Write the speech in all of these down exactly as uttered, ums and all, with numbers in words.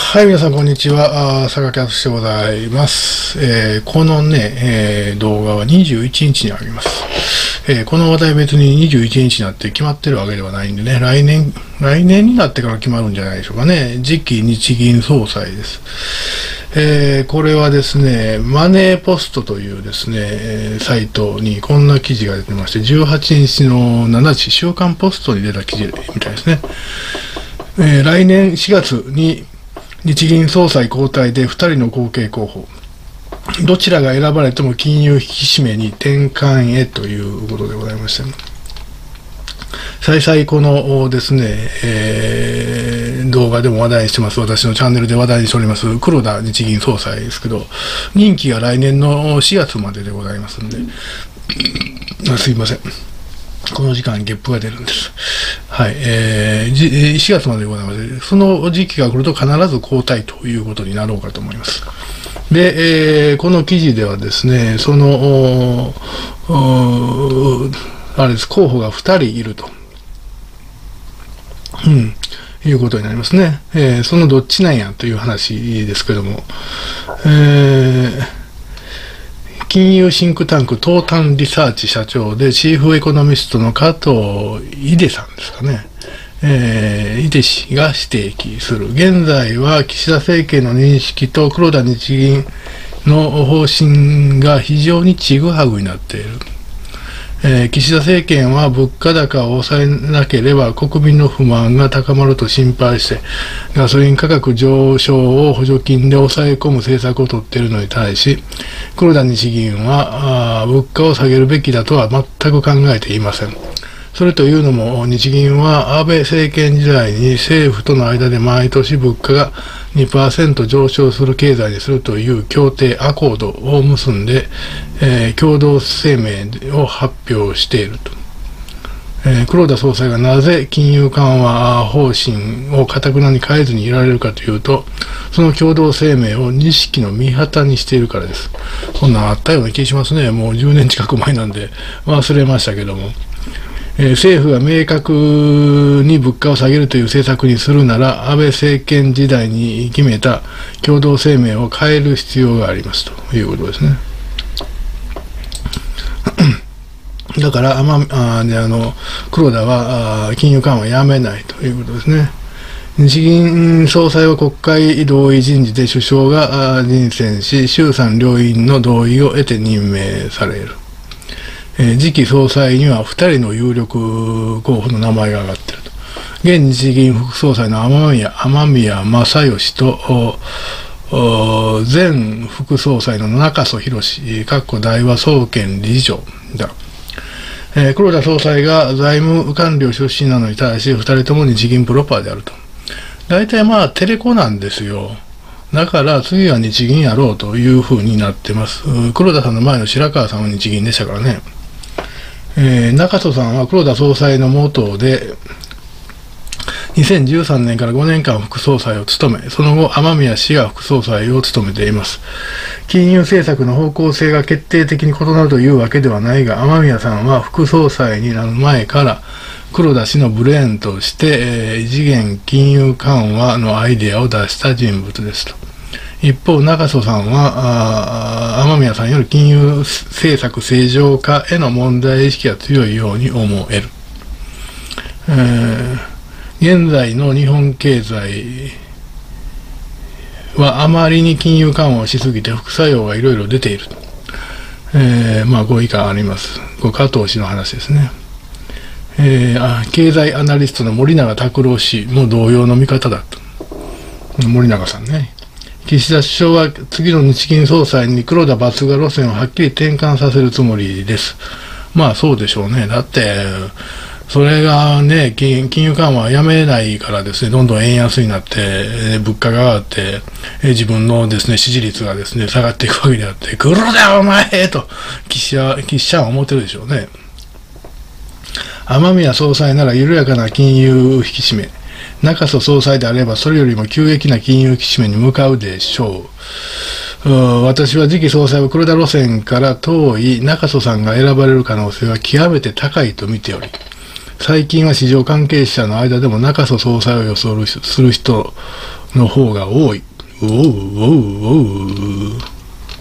はい、皆さん、こんにちは。あ坂木敦でございます。えー、このね、えー、動画はにじゅういちにちにあります。えー、この話題別ににじゅういちにちになって決まってるわけではないんでね、来年、来年になってから決まるんじゃないでしょうかね。次期日銀総裁です。えー、これはですね、マネーポストというですね、えー、サイトにこんな記事が出てまして、じゅうはちにちのしちにち、週刊ポストに出た記事みたいですね。えー、来年しがつに日銀総裁交代でふたりの後継候補、どちらが選ばれても金融引き締めに転換へということでございました。再々このですね、えー、動画でも話題にしてます、私のチャンネルで話題にしております黒田日銀総裁ですけど、任期が来年のしがつまででございますんで、すいません。この時間にゲップが出るんです。はい。えー、しがつまででございます。その時期が来ると必ず交代ということになろうかと思います。で、えー、この記事ではですね、その、あれです、候補がふたりいると。うん。いうことになりますね。えー、そのどっちなんやという話ですけども、えー金融シンクタンク東端リサーチ社長でチーフエコノミストの加藤井出さんですかね。えー、井出氏が指摘する。現在は岸田政権の認識と黒田日銀の方針が非常にちぐはぐになっている。えー、岸田政権は物価高を抑えなければ国民の不満が高まると心配してガソリン価格上昇を補助金で抑え込む政策を取っているのに対し、黒田日銀は物価を下げるべきだとは全く考えていません。それというのも、日銀は安倍政権時代に政府との間で毎年物価が にパーセント 上昇する経済にするという協定アコードを結んで、えー、共同声明を発表していると。えー、黒田総裁がなぜ金融緩和方針を堅くなに変えずにいられるかというと、その共同声明を錦の御旗にしているからです。そんなんあったような気がしますね。もうじゅうねん近く前なんで忘れましたけども。えー、政府が明確に物価を下げるという政策にするなら、安倍政権時代に決めた共同声明を変える必要がありますということですね。だから、あまあね、あの黒田は金融緩和をやめないということですね。日銀総裁は国会同意人事で首相が人選し、衆参両院の同意を得て任命される。えー、次期総裁にはふたりの有力候補の名前が挙がっていると。現日銀副総裁の雨宮、雨宮正義と、前副総裁の中曽宏、かっこ大和総研理事長だ。えー、黒田総裁が財務官僚出身なのに対し、ふたりとも日銀プロパーであると。大体まあ、テレコなんですよ。だから次は日銀やろうというふうになってます。黒田さんの前の白川さんは日銀でしたからね。えー、中曽さんは黒田総裁の下でにせんじゅうさんねんからごねんかん副総裁を務め、その後雨宮氏が副総裁を務めています。金融政策の方向性が決定的に異なるというわけではないが、雨宮さんは副総裁になる前から黒田氏のブレーンとして、えー、異次元金融緩和のアイデアを出した人物ですと。一方、中曽さんは、雨宮さんより金融政策正常化への問題意識が強いように思える。えー、現在の日本経済はあまりに金融緩和をしすぎて副作用がいろいろ出ている。えー、まあ、ご以下あります。これ加藤氏の話ですね。えー、あ経済アナリストの森永卓郎氏も同様の見方だと。森永さんね。岸田首相は次の日銀総裁に黒田バツが路線をはっきり転換させるつもりです。まあそうでしょうね。だって、それがね、金融緩和はやめないからですね、どんどん円安になって、物価が上がって、自分のですね、支持率がですね、下がっていくわけであって、黒田お前と、岸田、岸田は思ってるでしょうね。雨宮総裁なら緩やかな金融引き締め。中曽総裁であればそれよりも急激な金融引き締めに向かうでしょう。う私は次期総裁は黒田路線から遠い中曽さんが選ばれる可能性は極めて高いと見ており、最近は市場関係者の間でも中曽総裁を予想する人の方が多い。うおうおうおう。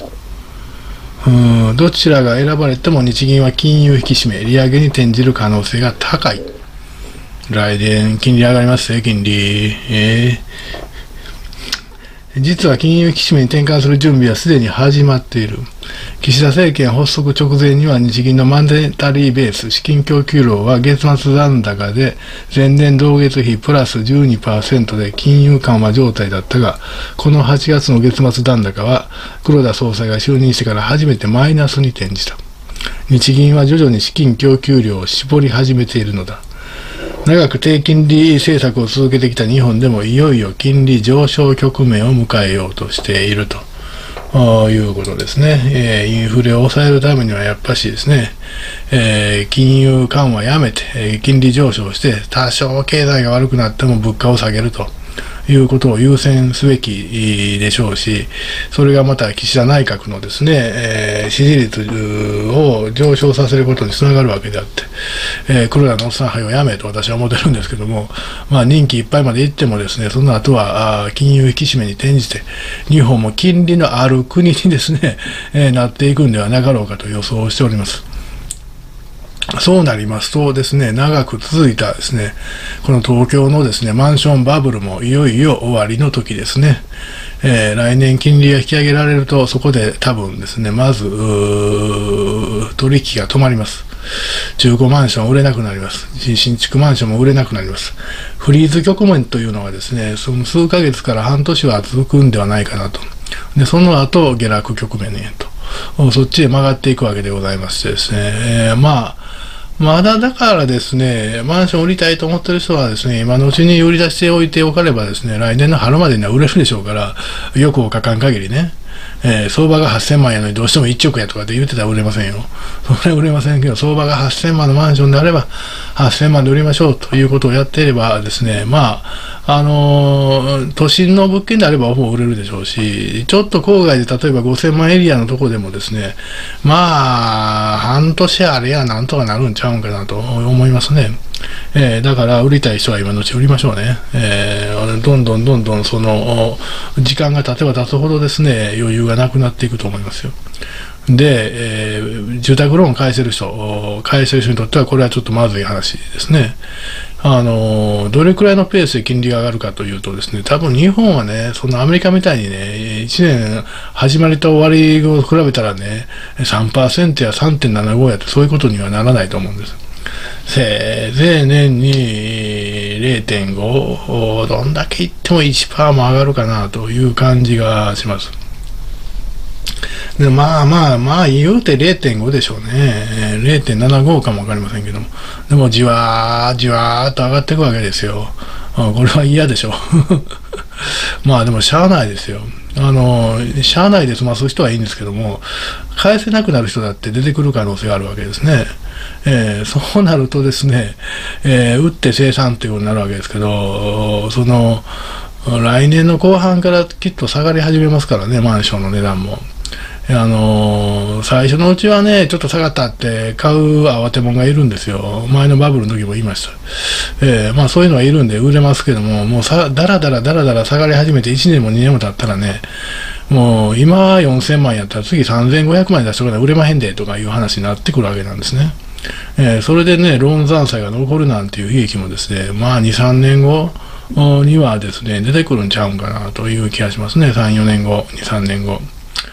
うん、どちらが選ばれても日銀は金融引き締め、利上げに転じる可能性が高い。来年、金利上がりますね、金利。えー、実は金融引き締めに転換する準備はすでに始まっている。岸田政権発足直前には日銀のマネタリーベース資金供給量は月末残高で前年同月比プラス じゅうにパーセント で金融緩和状態だったが、このはちがつの月末残高は黒田総裁が就任してから初めてマイナスに転じた。日銀は徐々に資金供給量を絞り始めているのだ。長く低金利政策を続けてきた日本でもいよいよ金利上昇局面を迎えようとしているということですね。えー、インフレを抑えるためにはやっぱしですね、えー、金融緩和やめて、えー、金利上昇して多少経済が悪くなっても物価を下げるということを優先すべきでしょうし、それがまた岸田内閣のですね、えー、支持率を上昇させることにつながるわけであって、えー、黒田のおっさん杯をやめと私は思ってるんですけども、まあ任期いっぱいまで行ってもですね、その後はあ金融引き締めに転じて、日本も金利のある国にですね、えー、なっていくんではなかろうかと予想しております。そうなりますとですね、長く続いたですね、この東京のですね、マンションバブルもいよいよ終わりの時ですね。えー、来年金利が引き上げられると、そこで多分ですね、まず、取引が止まります。中古マンション売れなくなります。新築マンションも売れなくなります。フリーズ局面というのはですね、その数ヶ月から半年は続くんではないかなと。で、その後、下落局面へと。そっちへ曲がっていくわけでございましてですね、えー、まあ、まだだからですね、マンション売りたいと思ってる人はですね、今のうちに売り出しておいておかればですね、来年の春までには売れるでしょうから、欲をかかん限りね、えー、相場がはっせんまんやのにどうしてもいちおくやとかって言ってたら売れませんよ。それは売れませんけど、相場がはっせんまんのマンションであれば、はっせんまんで売りましょうということをやっていればですね、まあ、あのー、都心の物件であればほぼ売れるでしょうし、ちょっと郊外で例えばごせんまんエリアのとこでもですね、まあ、半年あれやなんとかなるんちゃうんかなと思いますね。えー、だから売りたい人は今のうち売りましょうね。えー、どんどんどんどんその時間が経てば経つほどですね、余裕がなくなっていくと思いますよ。で、えー、住宅ローン返せる人、返せる人にとってはこれはちょっとまずい話ですね。あの、どれくらいのペースで金利が上がるかというとですね、多分日本はね、そのアメリカみたいにね、いちねん始まりと終わりを比べたらね、さんパーセント や さんてんななご やってそういうことにはならないと思うんです。せいぜい年に れいてんご、どんだけいっても いちパーセント も上がるかなという感じがします。でまあまあまあ言うて れいてんご でしょうね。れいてんななご かもわかりませんけども。でもじわーじわーっと上がっていくわけですよ。これは嫌でしょう。まあでもしゃあないですよ。あの、しゃあないで済ます人はいいんですけども、返せなくなる人だって出てくる可能性があるわけですね。えー、そうなるとですね、えー、打って生産ということになるわけですけど、その、来年の後半からきっと下がり始めますからね、マンションの値段も。あのー、最初のうちはね、ちょっと下がったって買う慌て者がいるんですよ。前のバブルの時も言いました。えー、まあそういうのはいるんで売れますけども、もうさ、だらだらだらだら下がり始めていちねんもにねんも経ったらね、もう今よんせんまんやったら次さんぜんごひゃくまん出しておかない売れまへんでとかいう話になってくるわけなんですね。えー、それでね、ローン残債が残るなんていう悲劇もですね、まあに、さんねんごにはですね、出てくるんちゃうんかなという気がしますね。さん、よねんご、に、さんねんご。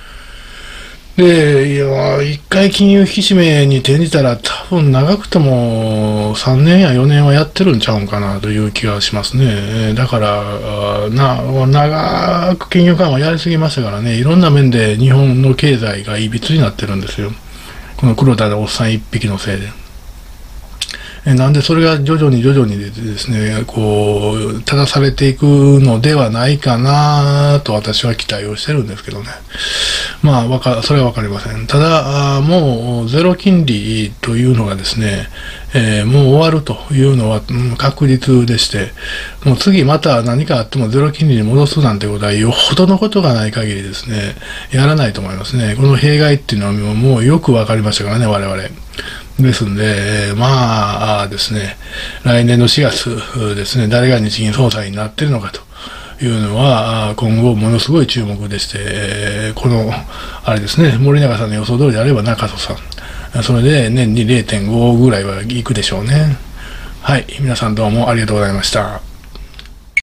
で、いや、一回金融引き締めに転じたら多分長くてもさんねんやよねんはやってるんちゃうんかなという気がしますね。だから、な、長く金融緩和やりすぎましたからね、いろんな面で日本の経済がいびつになってるんですよ。この黒田のおっさん一匹のせいで。なんでそれが徐々に徐々にですね、こう、正されていくのではないかなと私は期待をしてるんですけどね。まあ、わか、それはわかりません。ただ、もうゼロ金利というのがですね、えー、もう終わるというのは、うん、確実でして、もう次また何かあってもゼロ金利に戻すなんてことはよほどのことがない限りですね、やらないと思いますね。この弊害っていうのはもうよくわかりましたからね、我々。ですんで、まあですね、来年のしがつですね、誰が日銀総裁になっているのかというのは今後ものすごい注目でして、えー、このあれですね、森永さんの予想通りであれば中曽さん、それで年に れいてんご ぐらいはいくでしょうね。はい、皆さんどうもありがとうございました。